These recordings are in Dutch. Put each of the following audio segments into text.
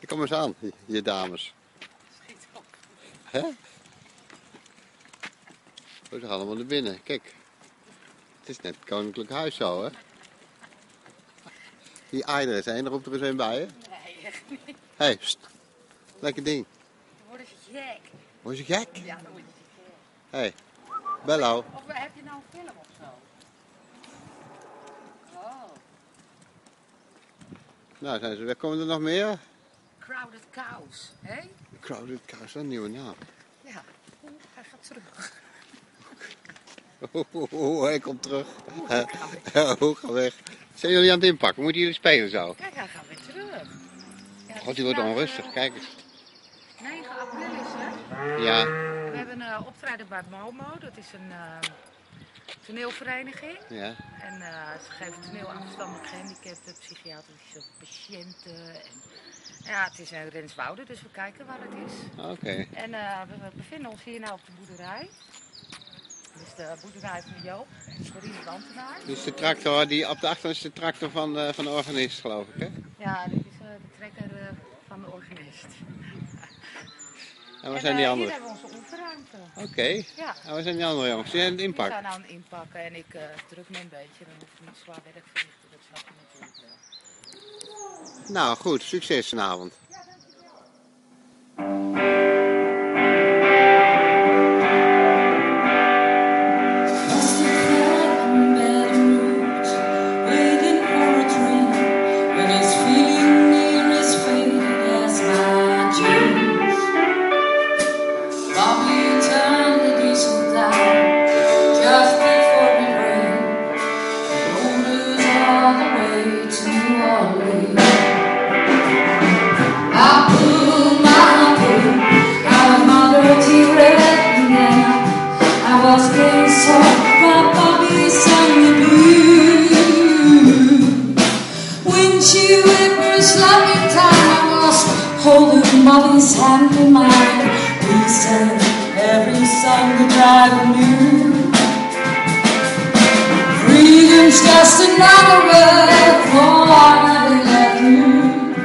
Kom eens aan, je dames. Schiet op. Hè? We gaan allemaal naar binnen. Kijk. Het is net het koninklijk huis zo, hè? Die Aider is één, roept er eens een bij, hè? Nee, echt niet. Hé, hey, lekker ding. Dan worden ze gek. Word je gek? Ja, dan worden ze gek. Hé, hey, bello. Of heb je nou een film of zo? Oh. Nou, zijn ze weg. Komen er nog meer? Crowded Cows, hè? Crowded Cows, dat is een nieuwe naam. Ja. Oeh, hij gaat terug. Hij komt terug. Ga weg. Zijn jullie aan het inpakken? Moeten jullie spelen zo? Kijk, hij gaat weer terug. Ja, God, die wordt onrustig. Kijk eens. 9 april is het. Ja. We hebben een optreden bij Momo. Dat is een toneelvereniging. Ja. En ze geven toneel aan verstandelijk gehandicapten, psychiatrische patiënten. En, ja, het is in Renswoude, dus we kijken waar het is. Oké. En we bevinden ons hier nou op de boerderij. Dit is de boerderij van Joop, Corine de ambtenaar. Dus de tractor, die op de achtergrond is de tractor van de organist, geloof ik, hè? Ja, dit is de trekker van de organist. En waar zijn die Hier anderen? hebben we onze oefenruimte. Oké. Ja. En waar zijn die andere jongens? Die zijn aan het Die inpakken. zijn aan het inpakken en ik druk me een beetje. Dan hoef ik niet zwaar werk te verrichten, dat snap je natuurlijk wel. Nou, goed. Succes vanavond. Holding Bobby's hand in mine, we sang every song the driver knew. Freedom's just another word for what they let you.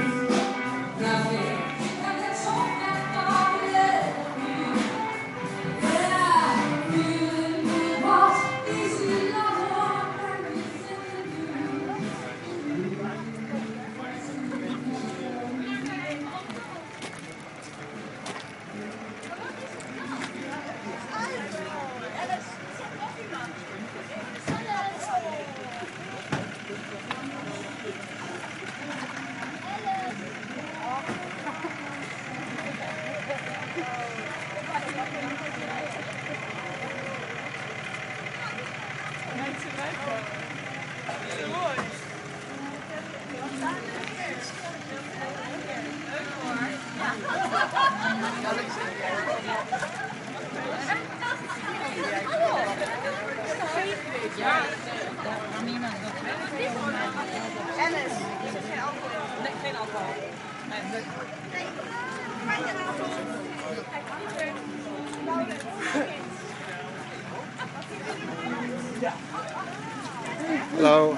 Hallo.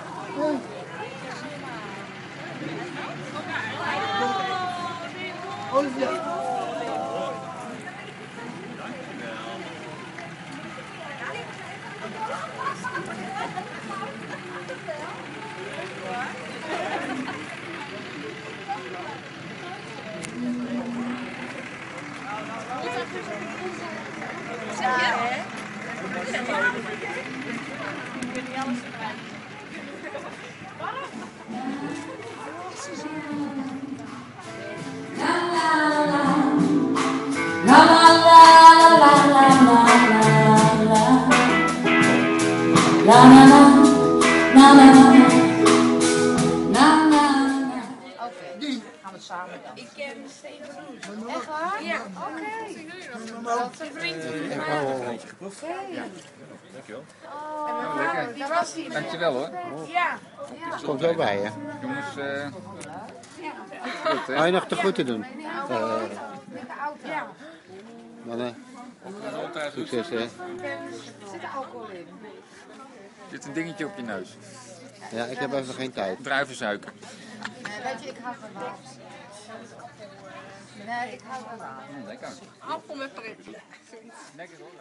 Die gaan we samen dan. Ik ken Steven Roes. Echt waar? Ja. Oké. Dat is een vriend van mij. Dankjewel. Oh, die was hier. Dankjewel hoor. Ja. Komt zo bij je. Jongens, Ga je nog te goed te doen? Met de auto. Ja. Mannen, succes hè. Er zit alcohol in. zit een dingetje op je neus. Ja, ik heb even geen tijd. Druivensuiker. Weet je, ik hou van water. Nee, ik hou wel aan. Lekker. Appel met prikje. Lekker hoor.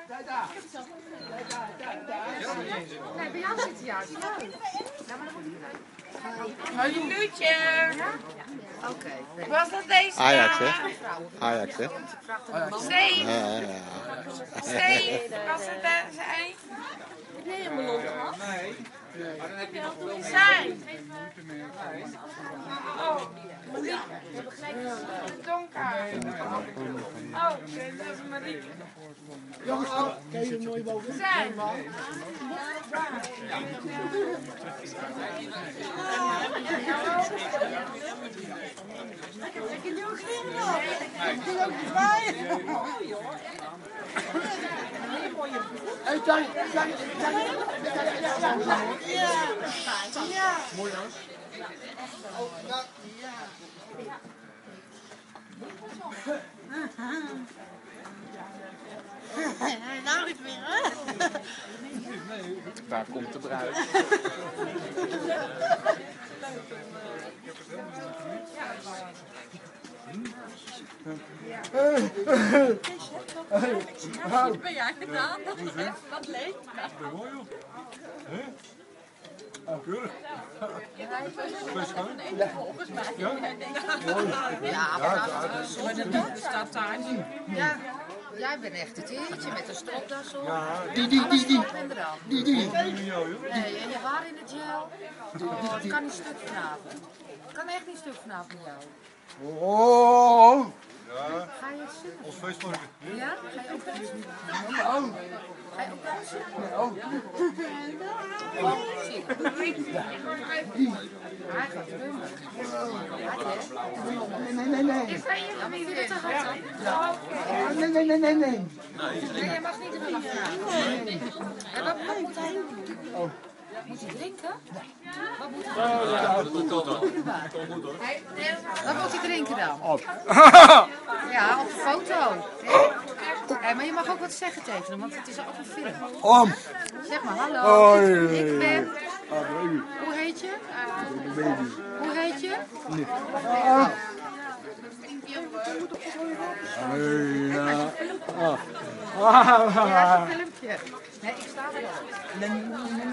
Nee, bij jou zit hij juist. Ja, maar dan moet Hoi Luutje. Oké. Was dat deze? Ajax, hè? Ajax, hè? Steve. Ja. Steve. Was het zij? Heb jij een ballon gehad? Zij. Oh. Donker. Oh, dat is Marieke. Jongens, kijk je mooi boven. Zij. Hé, Tang, Ja. mooi hoor. Nou niet meer, hè? Waar komt de bruid? Wat ben jij gedaan? Wat leuk. Volgens mij. Ja, maar dat staat daar niet. Ja, jij bent echt het heertje met een stropdas op. Die. En eraan. Die. Nee, en je haar in het gel. Oh, het kan niet stuk vanavond. Het kan echt niet stuk vanavond met jou. Oh. Ga je stuk? Ons feestmorgen. Ja? Ga je ook dansen? Ga je ook dansen? Zie je. Hij gaat drummen. Nee. Is dat je familie dat te hard dan? Nee. Nee, jij mag niet drummen vanavond. En wat moet hij doen? Moet hij drinken? Wat moet hij doen? Wat moet hij drinken dan? Ja, op de foto. Ja, maar je mag ook wat zeggen tegen hem, want het is ook een film. Om. Zeg maar, hallo, Hoi. ik ben... Hoe heet je? Hoe heet je? Ja, dat is een filmpje. Nee, ik sta erop.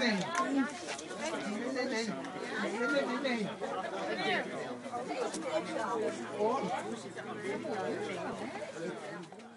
Nee.